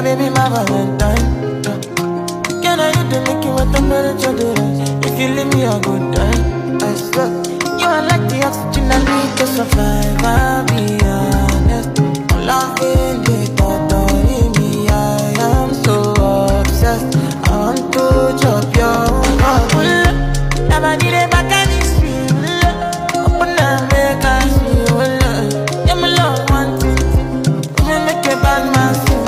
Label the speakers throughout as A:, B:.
A: baby, my Valentine. Can I hit the make you what temperature the rise? If you leave me a good time, I swear. You are like the oxygen I need to survive, I'll be honest. Loving the thought of me, I am so obsessed. I want to chop your heart. Never did it back at this feel. Open up, make us feel. Yeah, my love one thing. You make a bad man sing.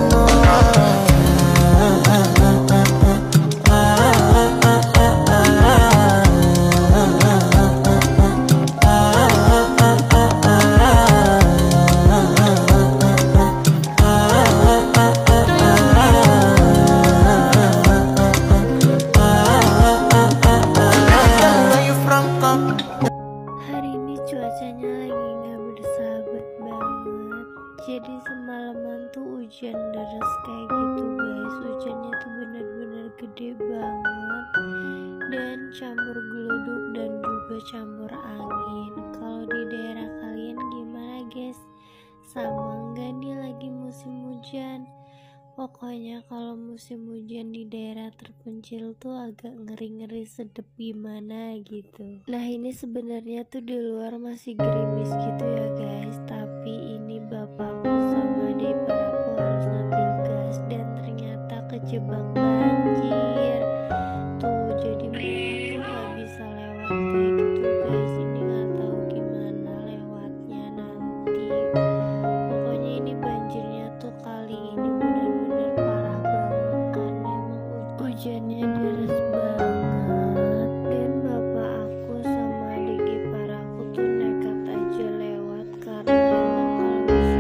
B: Hari ini cuacanya lagi gak bersahabat banget. Jadi semalaman tuh hujan deras kayak gitu guys. Hujannya tuh bener-bener gede banget dan campur geluduk dan juga campur angin. Kalau di daerah kalian gimana guys? Sama enggak nih lagi musim hujan? Pokoknya kalau musim hujan di daerah terpencil tuh agak ngeri-ngeri sedep gimana gitu. Nah ini sebenarnya tuh di luar masih gerimis gitu ya guys. Tapi ini bapakku sama ipar aku harus ngambil gas dan ternyata kejebak banjir. Tuh jadi mereka tuh gak bisa lewat kayak gitu guys. Ini gak tahu gimana lewatnya nanti. Pokoknya ini banjirnya tuh kali ini benar-benar parah banget karena emang hujannya deras banget. Dan bapak aku sama adik ipar aku tuh nekat aja lewat karena emang kalau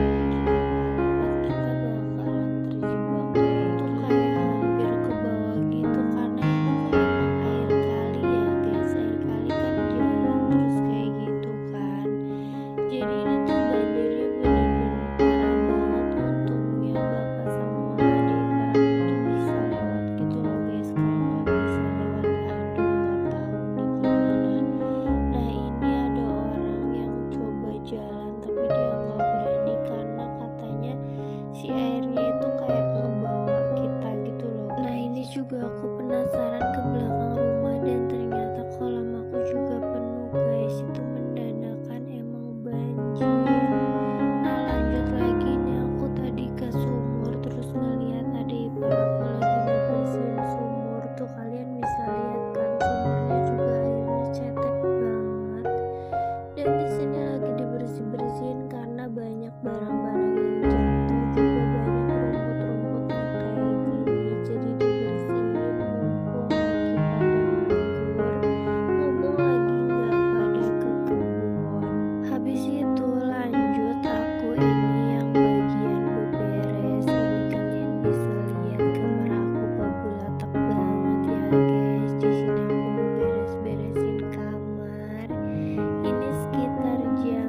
B: misalnya kita bakalan terjebak itu kayak hampir ke bawah gitu karena emang air kali ya guys. Air kali kan jalan terus kayak gitu kan. Jadi ini tuh banjirnya benar-benar parah banget. Untungnya bapak sama adik ipar aku tuh bisa lewat gitu loh guys. Kalau nggak bisa lewat, aduh nggak tahu nih gimana. Nah ini ada orang yang coba jalan tapi dia nggak berani karena katanya si airnya itu kayak ngebawa kita gitu loh. Nah ini juga aku penasaran ke belakang rumah dan ternyata kolam aku juga penuh guys. Itu mendadak emang banjir. Nah lanjut lagi nih, aku tadi ke sumur terus ngeliat ada ipar aku lagi ngebersihin sumur. Tuh kalian bisa lihat kan sumurnya juga airnya cetek banget. Dan di sini lagi dibersih-bersihin karena banyak barang-barang yang jatuh, juga banyak rumput-rumputnya kayak gini. Jadi dibersihin mumpung lagi pada nganggur, mumpung lagi nggak pada ke kebun. Habis itu lanjut aku ini yang bagian beberes. Ini kalian bisa lihat kamar aku babulatak banget ya guys. Di sini aku mau beres-beresin kamar. Ini sekitar jam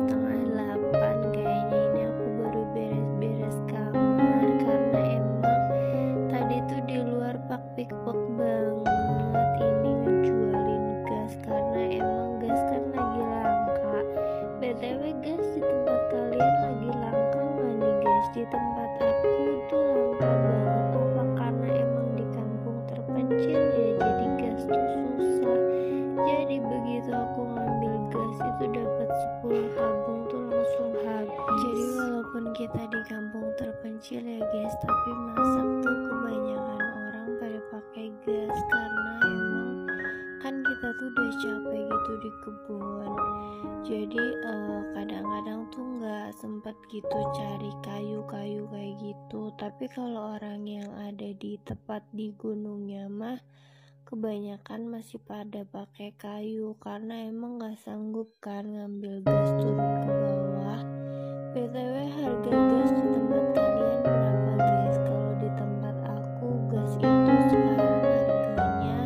B: 7:30 kayaknya. Ini aku baru beres-beres kamar karena emang tadi tuh di luar pak-pikpok banget. Ini ngejualin gas karena emang gas kan lagi langka. BTW gas di tempat kalian lagi langka nggak nih guys? Di tempat aku tuh langka banget. Apa karena emang di kampung terpencil ya jadi gas tuh susah. Jadi begitu aku ngambil gas itu dapat 10 tabung tuh langsung habis. Jadi walaupun kita di kampung terpencil ya guys, tapi masak tuh kebanyakan orang pada pakai gas karena emang kan kita tuh udah capek gitu di kebun. Jadi kadang-kadang tuh nggak sempet gitu cari kayu-kayu kayak gitu. Tapi kalau orang yang ada di tepat di gunungnya mah kebanyakan masih pada pakai kayu karena emang nggak sanggup kan ngambil gas turun ke bawah. BTW harga gas di tempat kalian berapa guys? Kalau di tempat aku gas itu sekarang harganya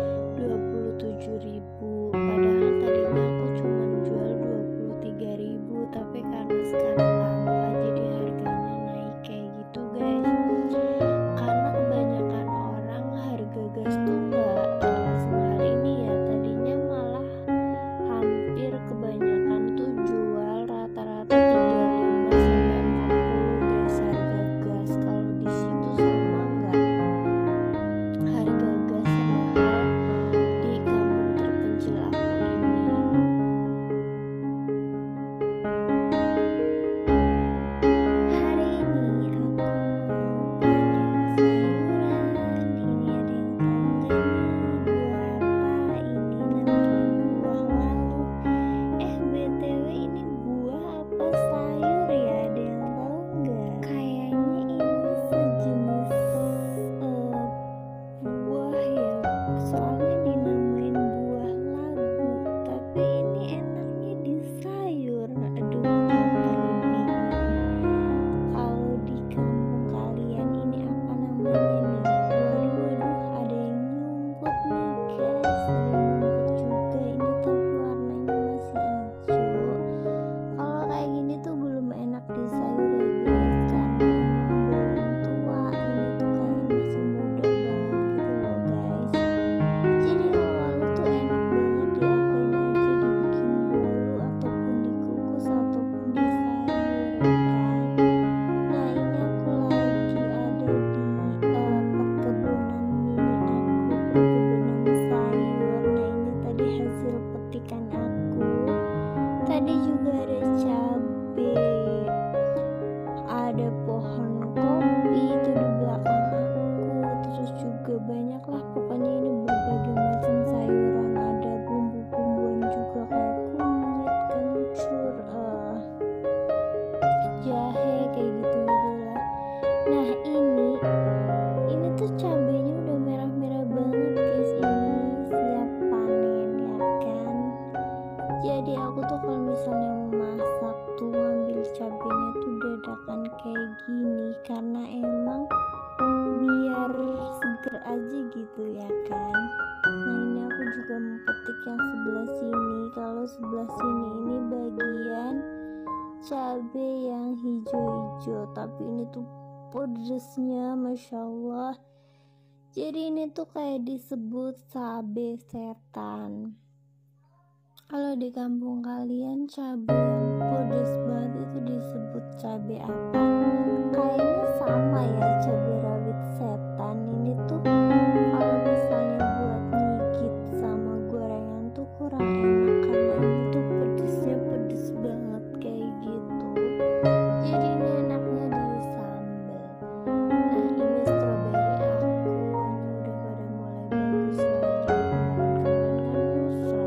B: 27.000. Padahal tadinya aku cuma jual 23.000, tapi karena sekarang langka jadi harganya naik kayak gitu guys. Karena kebanyakan orang harga gas tuh nggak semahal ini ya. Tadinya malah hampir kebanyakan tuh jual rata-rata 35 sampai 40 guys harga gas. Tadi juga ada cabe, ada pohon kopi itu di belakang aku, terus juga banyak lah pokoknya ini berbagai macam sayuran, ada bumbu-bumbuan juga kayak kunyit, kencur, jahe kayak gitu-gitulah. Nah ini tuh cabenya udah merah-merah banget guys, ini siap panen ya kan. Jadi aku tuh kalau misalnya mau masak tuh ambil cabenya tuh dadakan kayak gini karena emang biar seger aja gitu ya kan. Nah ini aku juga mempetik yang sebelah sini. Kalau sebelah sini ini bagian cabe yang hijau-hijau, tapi ini tuh pedesnya masya Allah. Jadi ini tuh kayak disebut cabe setan. Kalau di kampung kalian cabe yang pedes banget itu disebut cabe apa? Kayaknya sama ya, cabe rawit setan. Ini tuh kalau misalnya buat nyigit sama gorengan tuh kurang enak karena ini tuh pedesnya pedes banget kayak gitu. Jadi ini enaknya di sambal. Nah ini stroberi aku, ini udah pada mulai bagus lagi. Kemarin kan rusak.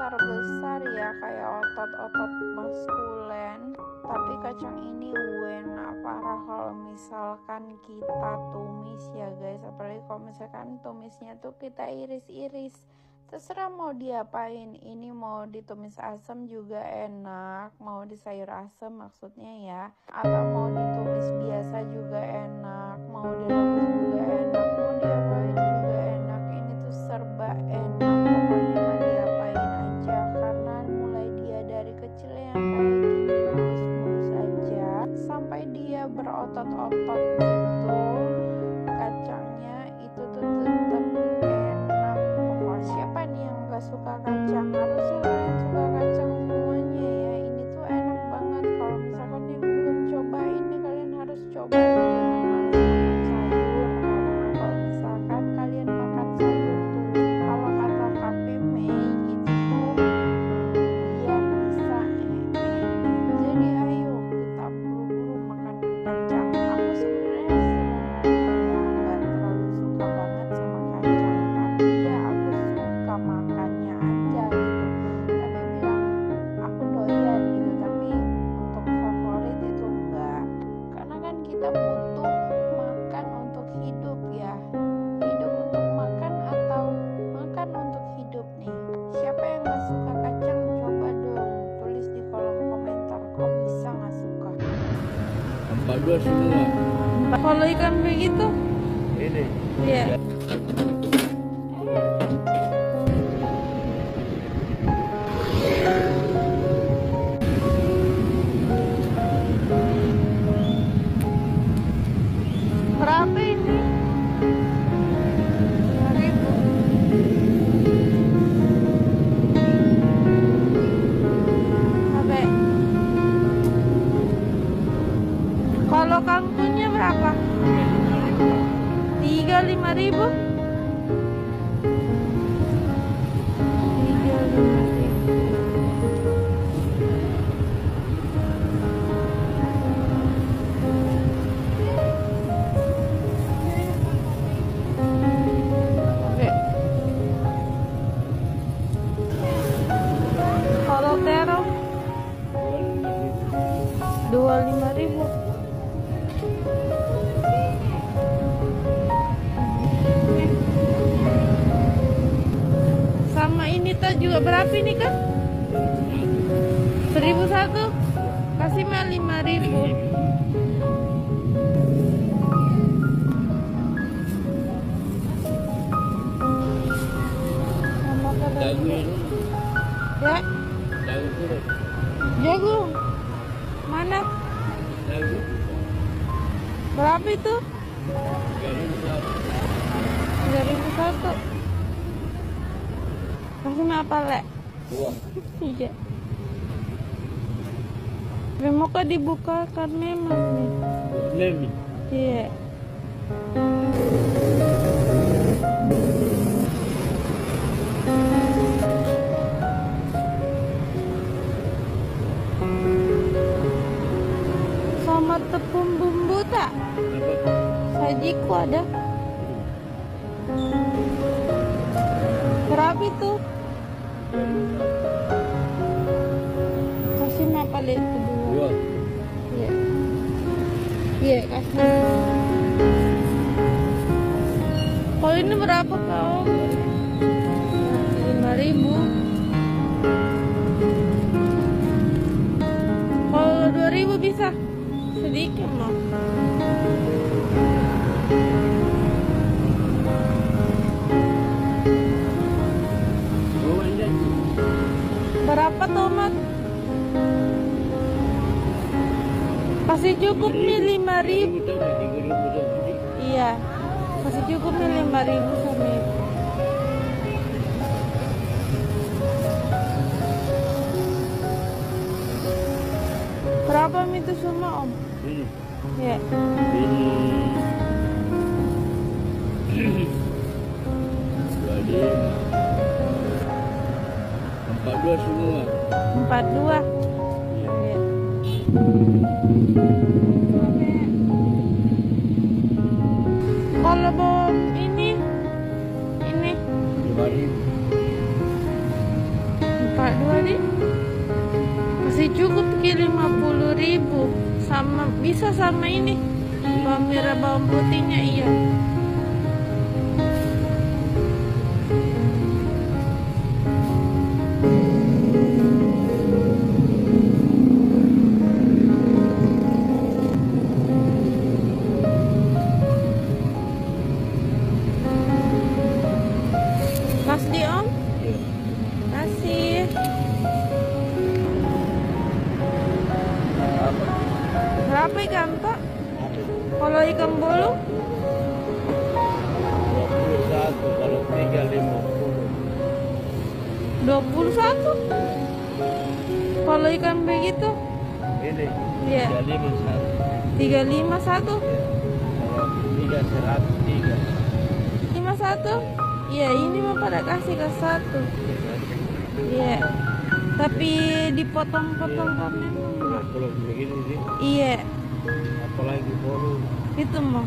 C: besar-besar ya, kayak otot-otot maskulen. Tapi kacang ini enak parah kalau misalkan kita tumis ya guys. Apalagi kalau misalkan tumisnya tuh kita iris-iris. Terserah mau diapain. Ini mau ditumis asam juga enak, mau di sayur asam maksudnya ya, atau mau ditumis biasa juga enak, mau direbus juga enak, mau diapain juga enak. Ini tuh serba enak, pokoknya mah diapain aja. Karena mulai dia dari kecil yang kayak gini mulus-mulus aja sampai dia berotot-otot gitu, kacangnya itu tuh tetap enak. Pokoknya siapa nih yang gak suka kacang? Harusnya kalian suka kacang semuanya ya. Ini tuh enak banget. Kalau misalkan yang belum cobain nih, kalian harus cobain. Jangan malas makan sayur, karena kalau misalkan kalian makan sayur tuh, kalau kata KPMI itu tuh biar bisa jadi ayo kita buru-buru makan kacang. Aku sebenarnya nggak terlalu suka banget sama kacang, tapi ya aku suka makannya aja gitu. Tapi bilang aku doyan gitu, tapi untuk favorit itu enggak. Karena kan kita butuh makan untuk hidup ya. Hidup untuk makan atau makan untuk hidup nih. Siapa yang nggak suka kacang? Coba dong tulis di kolom komentar. Kok bisa nggak suka?
D: 42 semua.
C: Kalau ikan begitu?
D: Ini.
C: Iya. Berapa ini? 5.000. Oke. Kalau kangkungnya berapa? 5.000. 3.500. Oke. Kalau terong 25.000. Sama ini tuh juga berapa ini kan? 1.001. Kasih mah 5.000. Sama
D: Dagu
C: kadang.
D: ini.
C: Ya,
D: Dagu kurus.
C: jagung. Mana?
D: Dagu.
C: Berapa itu?
D: 3.000.
C: 3.001. Kasih mah apa, Le?
D: Dua.
C: Iya. Mau kok dibukakan memang nih.
D: Lemi.
C: Iya. Sama tepung bumbu tak?
D: Apa?
C: Sajiku ada. Berapa itu? Kasih apa lihat kedua?
D: Dua.
C: Iya. Iya, kasih. Kalau ini berapa kau? 5.000. Kalau 2.000 bisa? Sedikit mah.
D: Dua ini.
C: Berapa tomat? Masih cukup nih 5.000.
D: 3.000.
C: Iya, masih cukup nih 5.000 sama itu. Berapa itu semua om?
D: Ini.
C: Ya,
D: Ini. 42 semua.
C: 42.
D: Iya.
C: Ya. Kalau bom ini
D: 5.000.
C: 4.000. 50.000 sama bisa sama ini bawang merah bawang putihnya iya. Mas di om?
D: Iya.
C: Kasih. Berapa ikan pak? Kalau ikan bolu?
D: 21, kalau 3 50.
C: 21. Kalau ikan begitu?
D: Ini
C: Iya.
D: 351.
C: 351.
D: Kalau 3 103.
C: 51. Iya, ini mah pada kasih ke 1. Iya. Tapi dipotong-potong karena emang.
D: Kalau begini sih,
C: Iya,
D: apalagi bolu.
C: itu mah.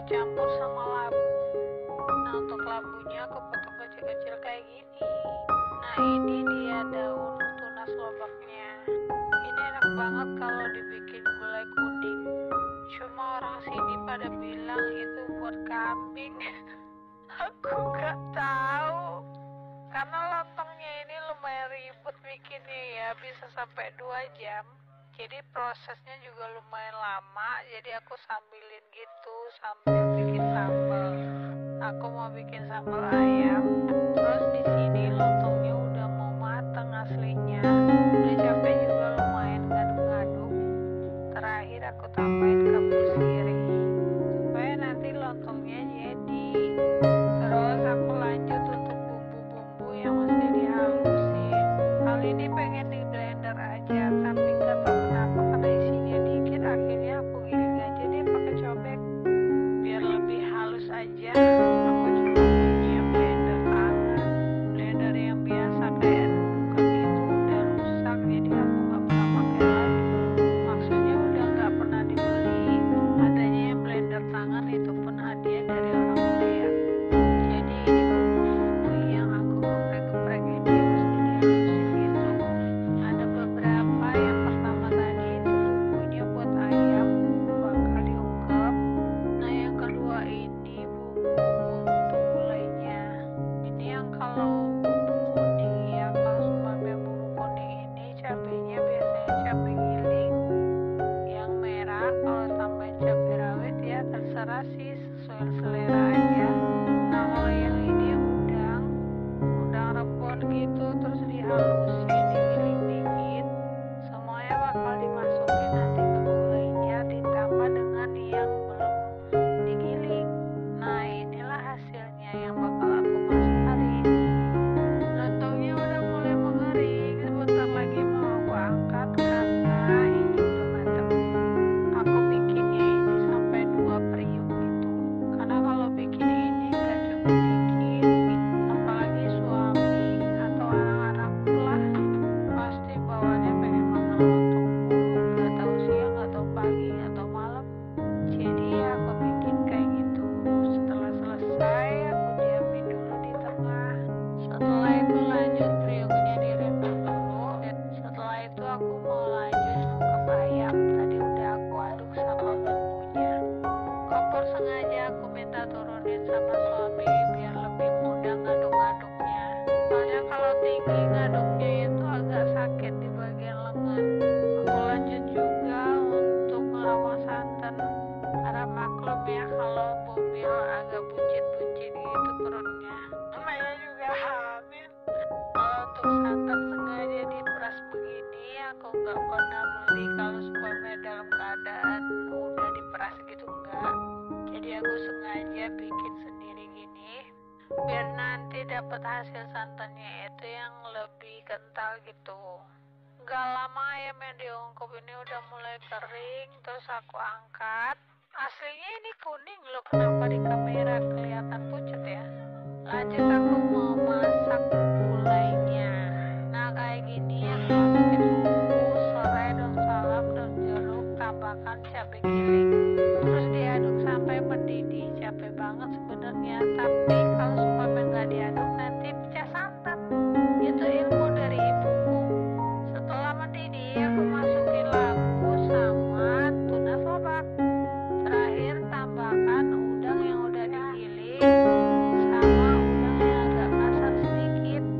C: campur sama labu. Nah, untuk labunya aku potong kecil-kecil kayak gini. Nah, ini dia daun tunas lobaknya. Ini enak banget kalau dibikin gulai kuning. Cuma orang sini pada bilang itu buat kambing. Aku nggak tahu. Karena lontongnya ini lumayan ribet bikinnya ya, bisa sampai 2 jam. Jadi prosesnya juga lumayan lama. Jadi aku sambilin gitu sambil bikin sambal. Aku mau bikin sambal ayam. Terus di sini lontongnya udah mau mateng aslinya. Udah capek juga lumayan ngaduk-ngaduk. Terakhir aku tambahin kapur sirih supaya nanti lontongnya jadi. Terus aku lanjut untuk bumbu-bumbu yang mesti dihalusin. Kali ini pengen di blender aja, tapi nggak tahu kenapa karena isinya dikit. Akhirnya aku giling aja deh pakai cobek biar lebih halus aja. Aku cuma punya blender tangan, blender yang biasa kayak bukan gitu udah rusak, jadi aku nggak pernah pakai lagi. Maksudnya udah nggak pernah dibeli. Adanya yang blender tangan itu pun hadiah dari orang Korea. Jadi ini bumbu yang aku geprek-geprek ini mesti dihalusin gitu. Ada beberapa, yang pertama tadi itu bumbunya buat ayam bakal diungkep. Nah, yang kedua ini bumbu untuk gulainya. Ini yang kalau bumbu kuning ya, kalau sumamnya bumbu kuning ini cabenya biasanya cabai giling yang merah. Kalau tambahin cabai rawit ya terserah sih, sesuai selera aja. Nah, kalau yang ini udang rebon gitu terus dihalusin, digiling dikit. Semuanya bakal dimasukin nanti ke gulainya ditambah dengan yang belum digiling. Nah, inilah hasilnya yang bakal aku masak hari ini. Lontongnya udah mulai mengering, sebentar lagi mau aku angkat karena ini udah matang. Aku bikinnya ini sampai 2 periuk gitu. Karena kalau bikin ini gak cuma dikit, apalagi suami atau anak-anakku lah pasti bawaannya pengen makan lontong mulu, gak tahu siang, gak tahu pagi, gak tahu malam. Jadi ya aku bikin kayak gitu. Setelah selesai aku diamin dulu di tengah. Setelah itu lanjut periuknya direndam dulu. Setelah itu aku mau lanjut ungkep ayam. Tadi udah aku aduk sama bumbunya. Kompor sengaja aku minta turunin sama suami biar lebih mudah ngaduk-ngaduknya. Soalnya kalau tinggi ngaduknya itu agak sakit di bagian lengan. Aku lanjut juga untuk ngerawat santan. Karena maklum ya kalau bumil agak buncit-buncit gitu perutnya. Namanya juga hamil. Kalau untuk santan sengaja diperas begini, aku nggak pernah beli kalau supaya dalam keadaan udah diperas gitu, enggak. Jadi aku sengaja bikin sendiri gini biar nanti dapat hasil santannya itu yang lebih kental gitu. Gak lama ayam yang diungkep ini udah mulai kering, terus aku angkat. Aslinya ini kuning loh, kenapa di kamera kelihatan pucat ya. Lanjut aku mau masak gulainya. Nah, kayak gini aku masukin bumbu, serai, daun salam, daun jeruk, tambahkan cabai giling. Terus diaduk sampai mendidih. Capek banget sebenarnya, tapi kalau supaya nggak diaduk nanti pecah santan. Itu ilmu dari ibuku. Setelah mendidih aku masukin labu sama tunas lobak. Terakhir tambahkan udang yang udah digiling sama udang yang agak kasar sedikit.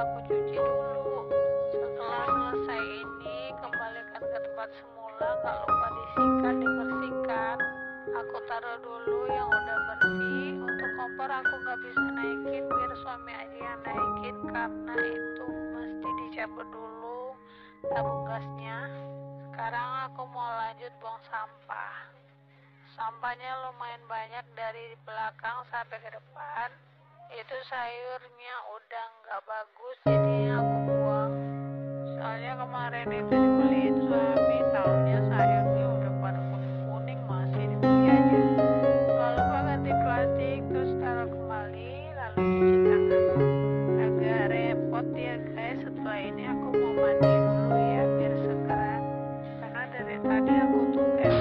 C: aku cuci dulu. Setelah selesai ini, kembalikan ke tempat semula, gak lupa disikat, dibersihkan. Aku taruh dulu yang udah bersih. Untuk kompor aku gak bisa naikin, biar suami aja yang naikin, karena itu mesti dicabut dulu tabung gasnya. Sekarang aku mau lanjut buang sampah. Sampahnya lumayan banyak dari belakang sampai ke depan. Itu sayurnya udah nggak bagus, jadinya aku buang. Soalnya kemarin itu dibeliin suami, taunya sayurnya udah pada kuning, masih dibeli aja. Gak lupa ganti plastik, terus taruh kembali, lalu cuci tangan. Agak repot ya guys. Setelah ini aku mau mandi dulu ya, biar segeran, karena dari tadi aku tuh kayak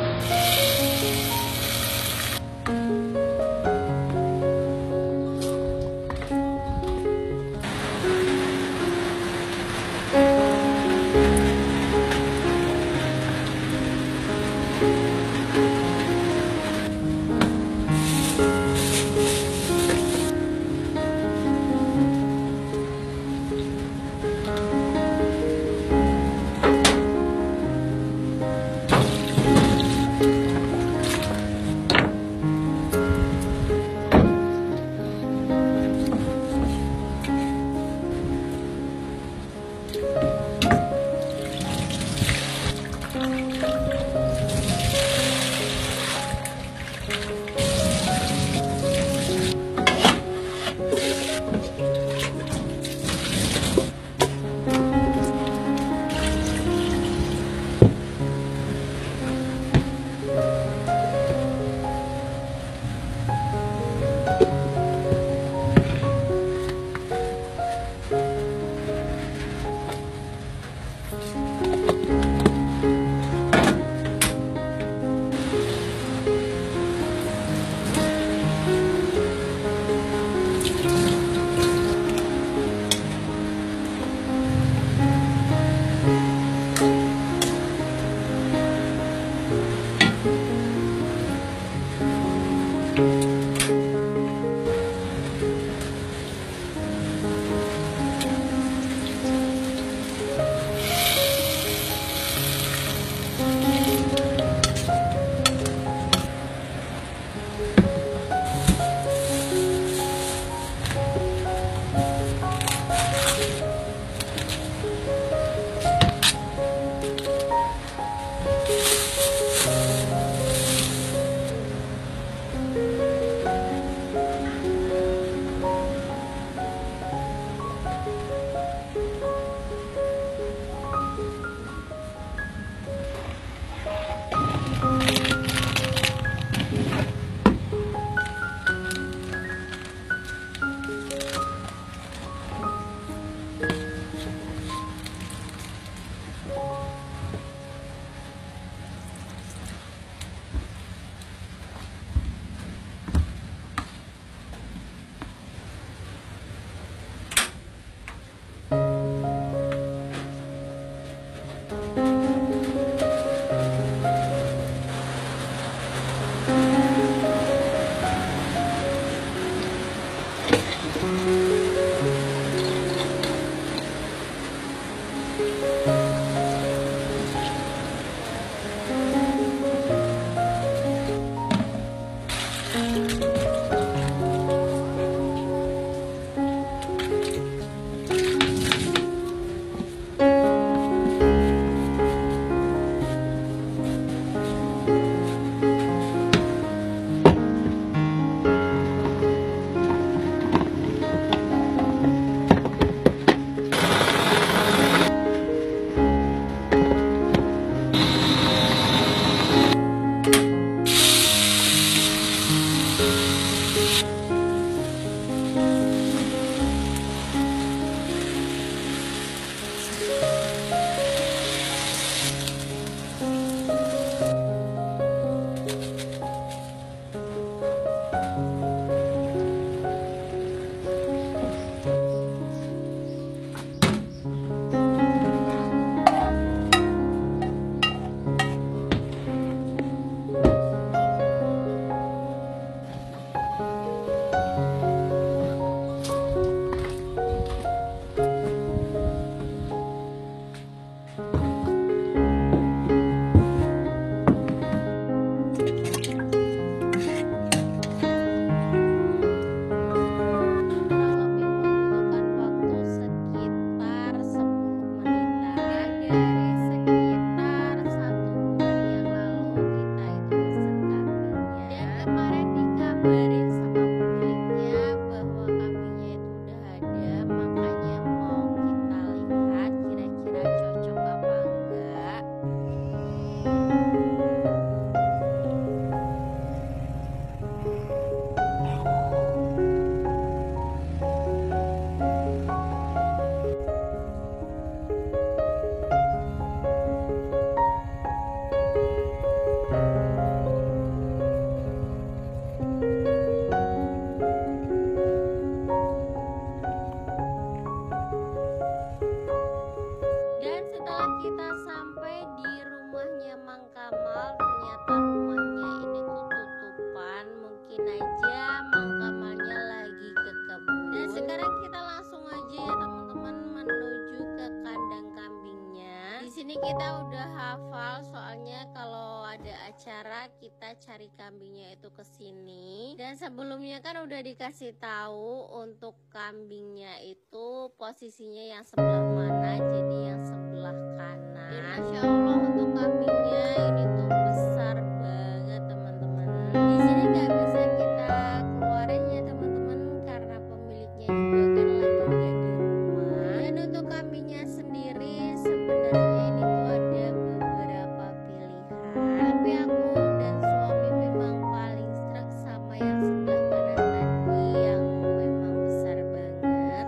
B: kita udah hafal, soalnya kalau ada acara kita cari kambingnya itu ke sini. Dan sebelumnya kan udah dikasih tahu untuk kambingnya itu posisinya yang sebelah mana, jadi yang sebelah kanan. Dan Masya Allah untuk kambingnya ini tuh besar banget teman-teman. Di sini nggak bisa kita keluarin ya teman-teman, karena pemiliknya juga kan lagi nggak di rumah. Dan untuk kambingnya sendiri sebenarnya ini tuh ada beberapa pilihan, tapi aku dan suami memang paling struck sama yang sebelah kanan tadi yang memang besar banget.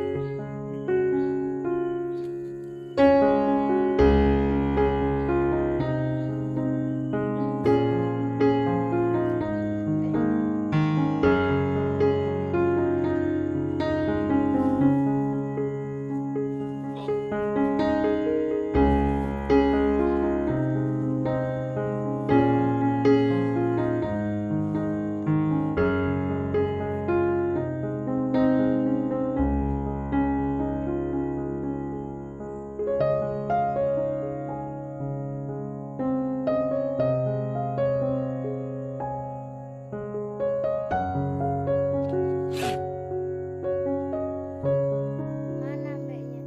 B: Mana mbaknya?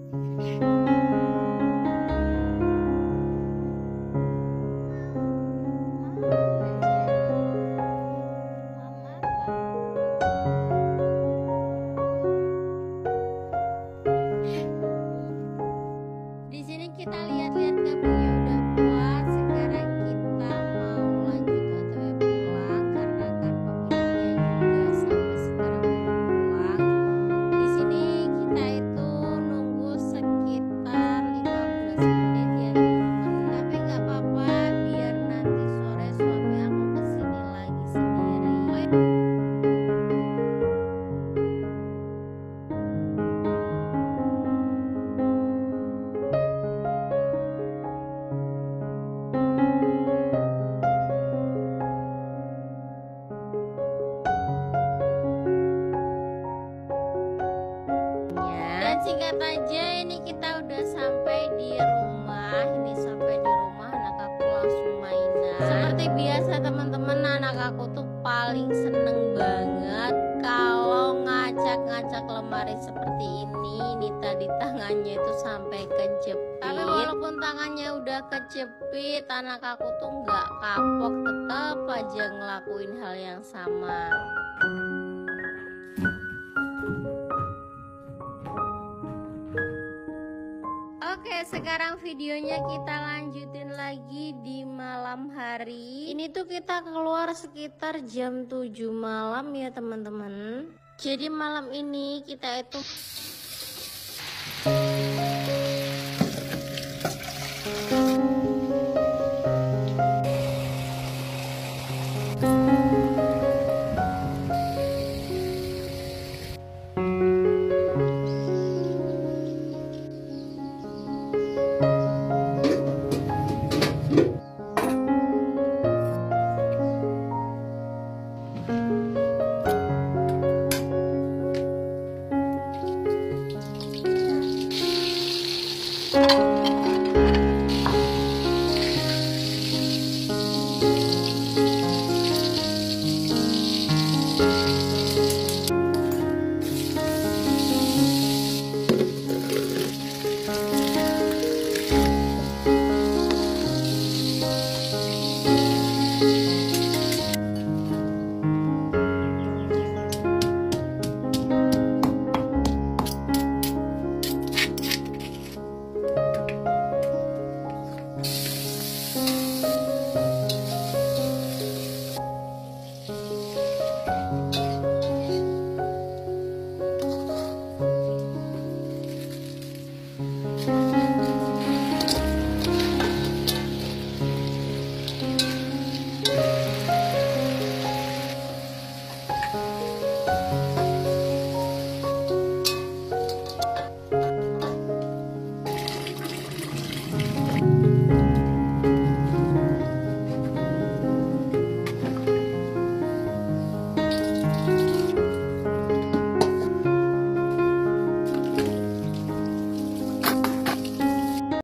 B: Di sini kita lihat-lihat kambingnya udah puas. Sekarang kita mau lanjut OTW pulang karena kan pemiliknya juga sampai sekarang belum pulang. Di sini kita itu nunggu sekitar 15 menit ya teman-teman. Tapi nggak apa-apa, biar nanti sore suami aku kesini lagi sendiri. Dan singkat aja ini kita udah sampai di rumah. Ini sampai di rumah, anak aku langsung mainan. Seperti biasa teman-teman, anak aku tuh paling seneng banget kalau ngacak-ngacak lemari seperti ini. Ini tadi tangannya itu sampai kejepit. Tapi walaupun tangannya udah kejepit, anak aku tuh nggak kapok, tetap aja ngelakuin hal yang sama. Oke, sekarang videonya kita lanjutin lagi di malam hari. Ini tuh kita keluar sekitar jam 7 malam ya teman-teman. Jadi malam ini kita itu